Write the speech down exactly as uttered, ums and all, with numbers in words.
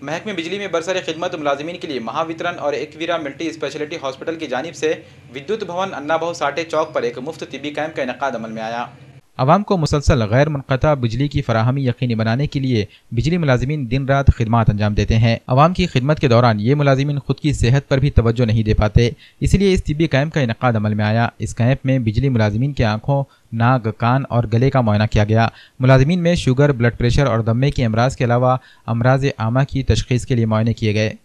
महकमे बिजली में बरसर खिदमत मुलाजिमीन के लिए महावितरण और एकवीरा मल्टी स्पेशलिटी हॉस्पिटल की जानिब से विद्युत भवन अन्ना बहु साटे चौक पर एक मुफ्त तिब्बी कैंप का इनेकाद अमल में आया। आवाम को मुसलसल गैर मुनक़ता बिजली की फराहमी यकीनी बनाने के लिए बिजली मुलाजिमीन दिन रात खिदमत अंजाम देते हैं। आवाम की खिदमत के दौरान ये मुलाजिमीन खुद की सेहत पर भी तवज्जो नहीं दे पाते, इसलिए इस तिब्बी कैंप का इनेकाद अमल में आया। इस कैंप में बिजली मुलाजिमीन की आंखों, नाक, कान और गले का मुआयना किया गया। मुलाजिमीन में शुगर, ब्लड प्रेशर और दमे के अमराज के अलावा अमराज आमा की तशखीस के लिए मुआयने किए गए।